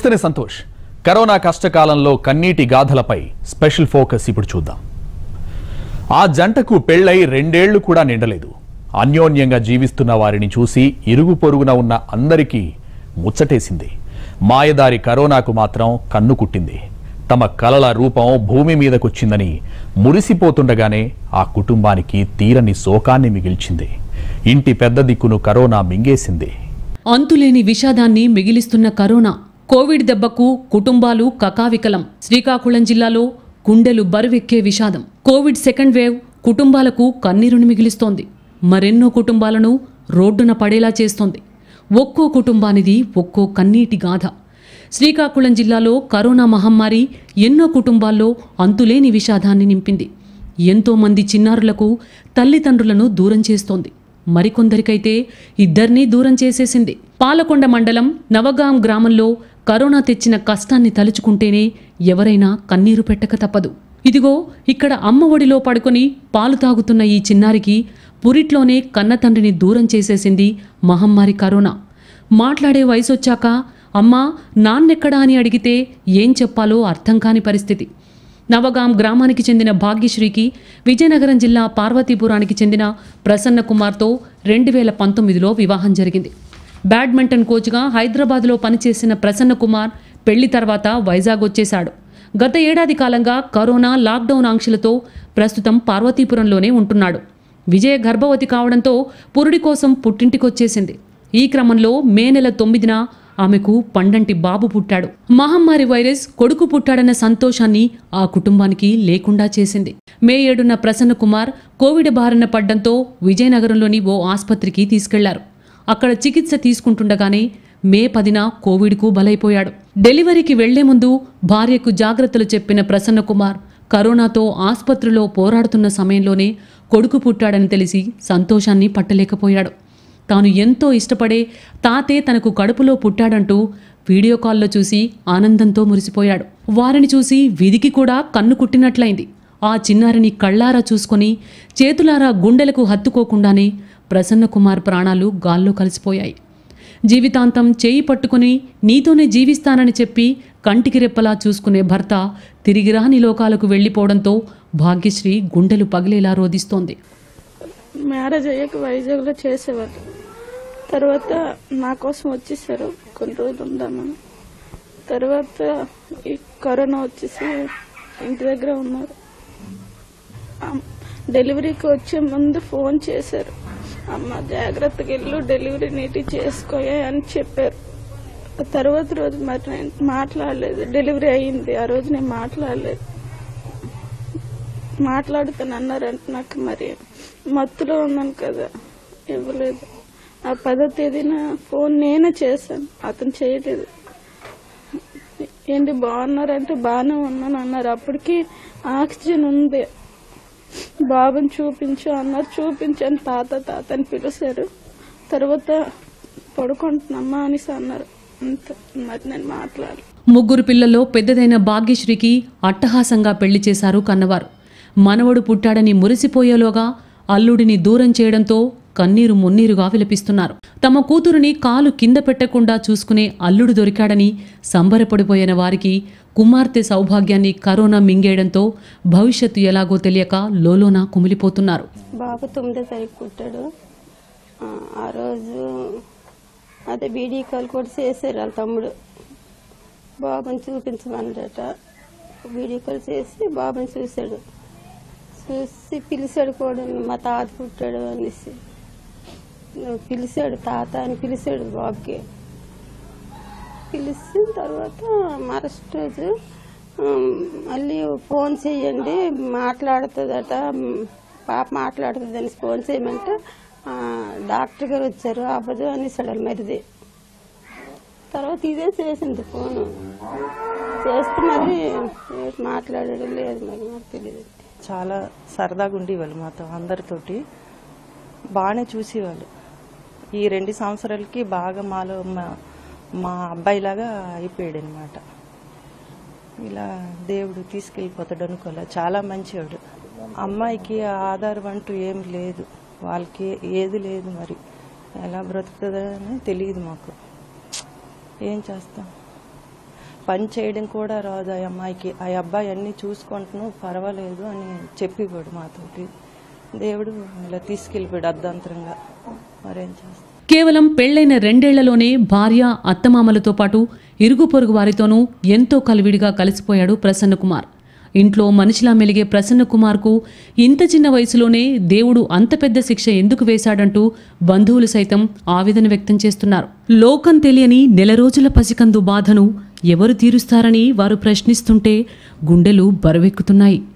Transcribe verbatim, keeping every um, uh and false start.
నమస్తే సంతోష్. కరోనా కష్టకాలంలో కన్నీటి గాథలపై స్పెషల్ ఫోకస్ ఇప్పుడు చూద్దాం. ఆ జంటకు పెళ్లై రెండేళ్లు కూడా నిండలేదు. అన్యోన్యంగా జీవిస్తున్న వారిని చూసి ఇరుగు పొరుగున ఉన్న అందరికీ ముచ్చటేసింది. మాయదారి కరోనాకు మాత్రం కన్ను కుట్టింది. తమ కలల రూపం భూమి మీదకొచ్చిందని మురిసిపోతుండగానే ఆ కుటుంబానికి తీరని శోకాన్ని మిగిల్చింది. ఇంటి పెద్ద దిక్కును కరోనా మింగేసింది. అంతులేని విషాదాన్ని మిగిలిస్తున్న కరోనా కోవిడ్ దెబ్బకు కుటుంబాలు కకావికలం. శ్రీకాకుళం జిల్లాలో గుండెలు బరువెక్కే విషాదం. కోవిడ్ సెకండ్ వేవ్ కుటుంబాలకు కన్నీరుని మిగిలిస్తోంది. మరెన్నో కుటుంబాలను రోడ్డున పడేలా చేస్తోంది. ఒక్కో కుటుంబానిది ఒక్కో కన్నీటి గాథ. శ్రీకాకుళం జిల్లాలో కరోనా మహమ్మారి ఎన్నో కుటుంబాల్లో అంతులేని విషాదాన్ని నింపింది. ఎంతో మంది చిన్నారులకు తల్లిదండ్రులను దూరం చేస్తోంది. మరికొందరికైతే ఇద్దరినీ దూరం చేసేసింది. పాలకొండ మండలం నవగాం గ్రామంలో కరోనా తెచ్చిన కష్టాన్ని తలుచుకుంటేనే ఎవరైనా కన్నీరు పెట్టక తప్పదు. ఇదిగో ఇక్కడ అమ్మ ఒడిలో పడుకొని పాలు తాగుతున్న ఈ చిన్నారికి పురిట్లోనే కన్నతండ్రిని దూరం చేసేసింది మహమ్మారి కరోనా. మాట్లాడే వయసొచ్చాక అమ్మా నాన్నెక్కడా అని అడిగితే ఏం చెప్పాలో అర్థం కాని పరిస్థితి. నవగాం గ్రామానికి చెందిన భాగ్యశ్రీకి విజయనగరం జిల్లా పార్వతీపురానికి చెందిన ప్రసన్న కుమార్తో రెండు వేల పంతొమ్మిదిలో వివాహం జరిగింది. బ్యాడ్మింటన్ కోచ్గా హైదరాబాద్లో పనిచేసిన ప్రసన్న కుమార్ పెళ్లి తర్వాత వైజాగ్ వచ్చేశాడు. గత ఏడాది కాలంగా కరోనా లాక్డౌన్ ఆంక్షలతో ప్రస్తుతం పార్వతీపురంలోనే ఉంటున్నాడు. విజయ గర్భవతి కావడంతో పురుడి కోసం పుట్టింటికొచ్చేసింది. ఈ క్రమంలో మే నెల తొమ్మిదిన ఆమెకు పండంటి బాబు పుట్టాడు. మహమ్మారి వైరస్ కొడుకు పుట్టాడన్న సంతోషాన్ని ఆ కుటుంబానికి లేకుండా చేసింది. మే ఏడున ప్రసన్న కుమార్ కోవిడ్ బారిన పడ్డంతో విజయనగరంలోని ఓ ఆసుపత్రికి తీసుకెళ్లారు. అక్కడ చికిత్స తీసుకుంటుండగానే మే పదిన కోవిడ్కు బలైపోయాడు. డెలివరీకి వెళ్లే ముందు భార్యకు జాగ్రత్తలు చెప్పిన ప్రసన్న కుమార్ కరోనాతో ఆసుపత్రిలో పోరాడుతున్న సమయంలోనే కొడుకు పుట్టాడని తెలిసి సంతోషాన్ని పట్టలేకపోయాడు. తాను ఎంతో ఇష్టపడే తాతే తనకు కడుపులో పుట్టాడంటూ వీడియో కాల్లో చూసి ఆనందంతో మురిసిపోయాడు. వారిని చూసి విధికి కూడా కన్ను కుట్టినట్లయింది. ఆ చిన్నారిని కళ్ళారా చూసుకొని చేతులారా గుండెలకు హత్తుకోకుండానే ప్రసన్న కుమార్ ప్రాణాలు గాల్లో కలిసిపోయాయి. జీవితాంతం చేయి పట్టుకుని నీతోనే జీవిస్తానని చెప్పి కంటికి రెప్పలా చూసుకునే భర్త తిరిగిరాని లోకాలకు వెళ్లిపోవడంతో భాగ్యశ్రీ గుండెలు పగిలేలా రోధిస్తోంది. మ్యారేజ్ అయ్యాక వైజాగ్లో చేసేవారు. తర్వాత నా కోసం వచ్చేసారు కొన్ని రోజులు ఉందామని. తర్వాత ఈ కరోనా వచ్చేసి ఇంటి దగ్గర ఉన్నారు. డెలివరీకి వచ్చే ముందు ఫోన్ చేశారు, అమ్మ జాగ్రత్తగా వెళ్ళు, డెలివరీ నీటి చేసుకోయా అని చెప్పారు. తర్వాత రోజు మరి నేను మాట్లాడలేదు. డెలివరీ అయ్యింది ఆ రోజు నేను మాట్లాడలేదు. మాట్లాడుతాను అన్నారంటే నాకు మరి మత్తులో ఉన్నాను కదా ఇవ్వలేదు. ఆ పదో తేదీన ఫోన్ నేనే చేశాను, అతను చేయలేదు. ఏంటి బాగున్నారంటే బాగానే ఉన్నాను అన్నారు. అప్పటికి ఆక్సిజన్ ఉంది, బాబుని చూపించు అన్నారు. చూపించాను. తాత తాత అని పిలిచారు. తర్వాత పడుకుంటున్నమ్మా అనేసి అన్నారు. అంత మరి నేను మాట్లాడాలి. ముగ్గురు పిల్లల్లో పెద్దదైన భాగ్యశ్రీకి అట్టహాసంగా పెళ్లి చేశారు కన్నవారు. మనవడు పుట్టాడని మురిసిపోయేలోగా అల్లుడిని దూరం చేయడంతో కన్నీరు మున్నీరుగా విలపిస్తున్నారు. తమ కూతురుని కాలు కింద పెట్టకుండా చూసుకునే అల్లుడు దొరికాడని సంబరపడిపోయిన వారికి కుమార్తె సౌభాగ్యాన్ని కరోనా మింగేయడంతో భవిష్యత్తు ఎలాగో తెలియక లోలోన కుమిలిపోతున్నారు. బాబు తొమ్మిదో తారీఖు పుట్టాడు. ఆ రోజు అదే వీడియో కాల్ కూడా చేశారు వాళ్ళ తమ్ముడు. బాబుని చూపించమన్నట. వీడియో కాల్ చేసి బాబుని చూశాడు. చూసి పిలిచాడు కూడా, మా తాత పుట్టాడు అనేసి పిలిచాడు. తాత అని పిలిచాడు బాబుకి. పిలిచిన తర్వాత మరుసటి రోజు మళ్ళీ ఫోన్ చేయండి మాట్లాడుతుందట, పాప మాట్లాడుతుంది అని ఫోన్ చేయమంటే డాక్టర్ గారు వచ్చారు. అవ్వదు అనేసాడు మరిది. తర్వాత ఇదే చేసింది ఫోను. చేస్తే మరి మాట్లాడాడు లేదు, మరి నాకు తెలియదు. చాలా సరదాగా ఉండేవాళ్ళు మాతో అందరితోటి, బాగానే చూసేవాళ్ళు. ఈ రెండు సంవత్సరాలకి బాగా మాలో మా అబ్బాయిలాగా అయిపోయాడు అనమాట. ఇలా దేవుడు తీసుకెళ్ళిపోతాడు అనుకోలే. చాలా మంచివాడు. అమ్మాయికి ఆధారం అంటూ ఏం లేదు, వాళ్ళకి ఏది లేదు. మరి ఎలా బ్రతుకుతుందని తెలియదు మాకు. ఏం చేస్తాం. పని చేయడం కూడా రాదు ఆ అమ్మాయికి. ఆ అబ్బాయి అన్నీ చూసుకుంటున్నావు పర్వాలేదు అని చెప్పేవాడు మాతోటి. దేవుడు ఇలా తీసుకెళ్ళిపోయాడు అర్ధాంతరంగా. మరేం చేస్తాం. కేవలం పెళ్లైన రెండేళ్లలోనే భార్య అత్తమామలతో పాటు ఇరుగు పొరుగు వారితోనూ ఎంతో కలివిడిగా కలిసిపోయాడు ప్రసన్నకుమార్. ఇంట్లో మనిషిలా మెలిగే ప్రసన్నకుమార్కు ఇంత చిన్న వయసులోనే దేవుడు అంత పెద్ద శిక్ష ఎందుకు వేశాడంటూ బంధువులు సైతం ఆవేదన వ్యక్తం చేస్తున్నారు. లోకం తెలియని నెల రోజుల పసికందు బాధను ఎవరు తీరుస్తారని వారు ప్రశ్నిస్తుంటే గుండెలు బరువెక్కుతున్నాయి.